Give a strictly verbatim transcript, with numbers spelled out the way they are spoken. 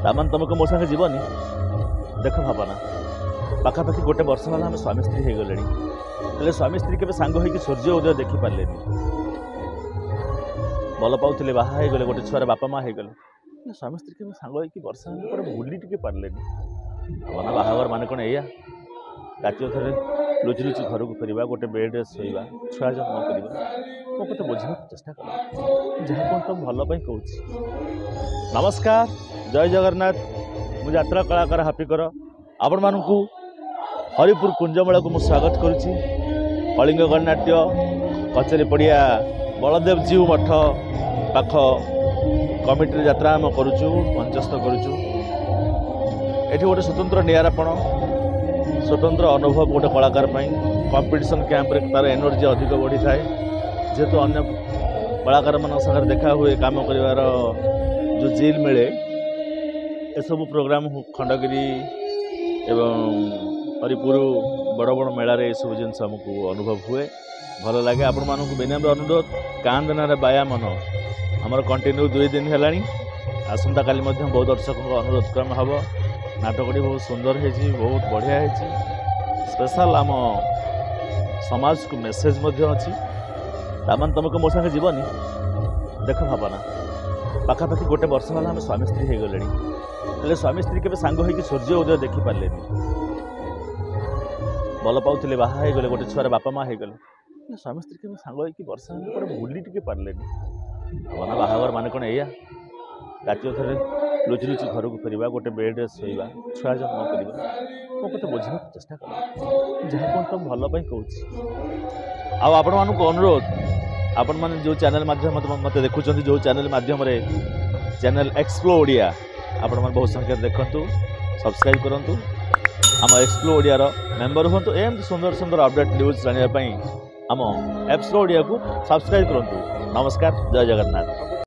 तामान तुमको मो संगे जीवनी देख भावना पाखापाखि गोटे वर्ष है आम स्वामी स्त्री हो गले हेल्ले स्वामी स्त्री के सांग हो सूर्य उदय देखी पारे भल पाते बाहा हो गले गोटे छुआर बापा माँ हो गले स्वामी स्त्री के सांग हो वर्ष बुली टी पारे भावना बाहागर मान कौन या राति थे लुचि लुचि घर को फेरवा गोटे बेड्रे शोवा छुआ जन्म करवा मो कत बुझा चेष्टा कर जहाँ कौन तुम भल कहूँ। नमस्कार जय जगन्नाथ मु यात्रा कलाकार हापिकर आपण मानू हरिपुर कुंज मेला को स्वागत करुच्ची। कलिंग गणनाट्य कचेरी पड़िया बलदेव जीव मठ पाख कमिटी यात्रा आम करुचु मंचस्थ करुचु। एठी गोटे स्वतंत्र निरापण स्वतंत्र अनुभव गोटे कलाकार कंपटीशन कैंप रे तार एनर्जी अधिक बढ़ी थाए जेहेतु अन्य कलाकार मान सागर देखा हुए काम कर जो जेल मिले एसबू प्रोग्राम खंडगिरी एवं हरिपुर बड़ बड़ मेला रे सब जिन आमको अनुभव हुए भल लगे। आपण मानक विनम्र अनुरोध कांदना बाया मन आमर कंटिन्यू दुई दिन है आसंता काली बहुत दर्शक अनुरोध क्रम हम नाटकटी बहुत सुंदर है बहुत बढ़िया है स्पेशल आम समाज को मेसेज अच्छी तामान तुमको मो संगे जीवनी देख भावना पाखापाखि गोटे वर्ष है आम स्वामी स्त्री हो गले हेल्ले स्वामी स्त्री के सांग हो सूर्य उदय देखी पारे भल पाते बाहा हो गले गोटे छुआर बापा माँ हो गले स्वामी स्त्री के सांग हो वर्ष बुली टी पारे भावना बाहागर मान कौन या राति थे लुचि लुचि घर को फेरवा गोटे बेड्रे शोवा छुआ जन्म करवा मो कत बुझा चेष्टा कर जहाँ कौन तुम भल कहूँ। आपण मानक अनुरोध आपण मैंने जो चैनल माध्यम मत देखुं जो चैनल माध्यम चैनल एक्सप्लो ओडिया आपण मैंने बहुत संख्या देखु सब्सक्राइब करूँ आम एक्सप्लो ओडिया मेम्बर हूँ एम सुंदर सुंदर अपडेट न्यूज जानापी आम एक्सप्लो ओडिया को सब्सक्राइब करूँ। नमस्कार जय जगन्नाथ।